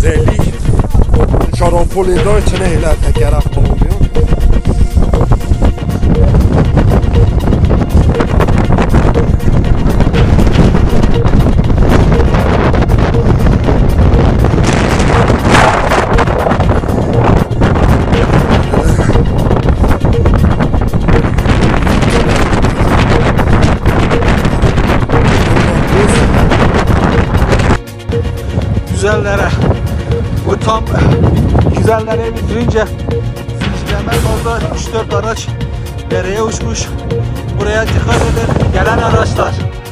deli şarampol eder içine ile tekere oluyor. Güzellere, bu tam güzellere bitirince zincirleme oldu. 3-4 araç dereye uçmuş. Buraya dikkat edin gelen araçlar.